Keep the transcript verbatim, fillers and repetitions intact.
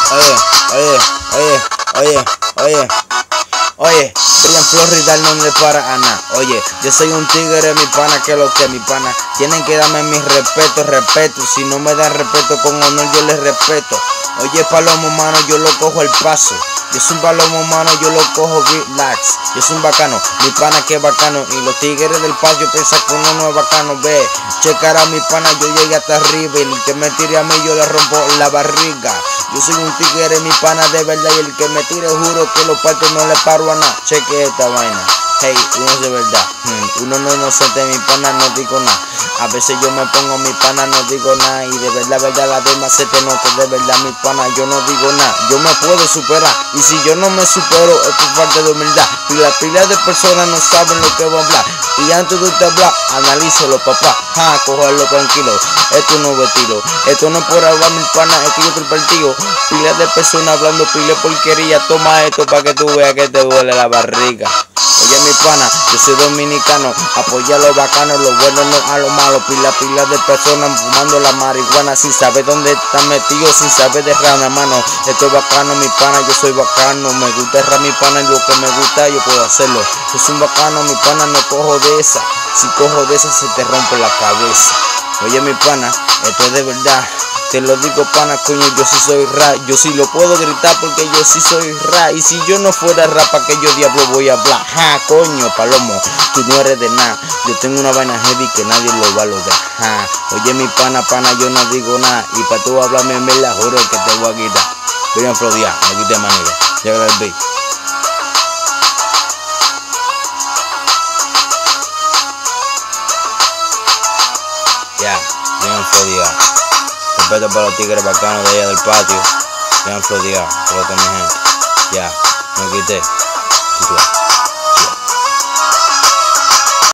oye, oye, oye, oye, oye, oye, Brian Florida no le para a nada. Oye, yo soy un tigre, mi pana, que lo que mi pana. Tienen que darme mi respeto, respeto. Si no me dan respeto con honor, yo les respeto. Oye, palomo, mano, yo lo cojo el paso. Yo soy un palomo, mano, yo lo cojo relax. Yo soy un bacano, mi pana que bacano. Y los tigres del patio piensan que uno no es bacano. Ve, checar a mi pana, yo llegué hasta arriba. Y el que me tire a mí, yo le rompo la barriga. Yo soy un tigre, mi pana de verdad. Y el que me tire, juro que los partos no le paro a nada. Cheque esta vaina. Hey, uno es de verdad, hmm. Uno no es inocente, mi pana, no digo nada. A veces yo me pongo mi pana, no digo nada. Y de verdad, verdad, la demás se te nota. De verdad, mi pana, yo no digo nada. Yo me puedo superar. Y si yo no me supero, es por falta de humildad. Y la pila de personas no saben lo que va a hablar. Y antes de usted hablar, analícelo, papá. Ja, cógelo tranquilo. Esto no es tiro. Esto no es por hablar, mi pana, es que yo estoy partido. Pila de personas hablando, pila de porquería. Toma esto para que tú veas que te duele la barriga. Oye, mi pana, yo soy dominicano, apoya a los bacanos, los buenos no a los malos. Pila, pila de personas fumando la marihuana sin saber dónde están metidos, sin saber de rana, mano. Esto es bacano, mi pana, yo soy bacano. Me gusta errar, mi pana, y lo que me gusta yo puedo hacerlo. Yo soy un bacano, mi pana, no cojo de esa. Si cojo de esa se te rompe la cabeza. Oye, mi pana, esto es de verdad. Te lo digo, pana, coño, yo sí soy rap. Yo sí lo puedo gritar porque yo sí soy rap. Y si yo no fuera rap, ¿para qué yo diablo voy a hablar? Ja, coño, palomo, tú no eres de nada. Yo tengo una vaina heavy que nadie lo va a lograr. Ja, oye, mi pana, pana, yo no digo nada. Y para tú hablarme en verdad, juro que te voy a quitar. Brian Florida, me quité manera. Llega el beat. Ya, Brian Florida. Respeto para los tigres bacanos de allá del patio. Brian Florida, por lo que mi gente. Ya, me quité.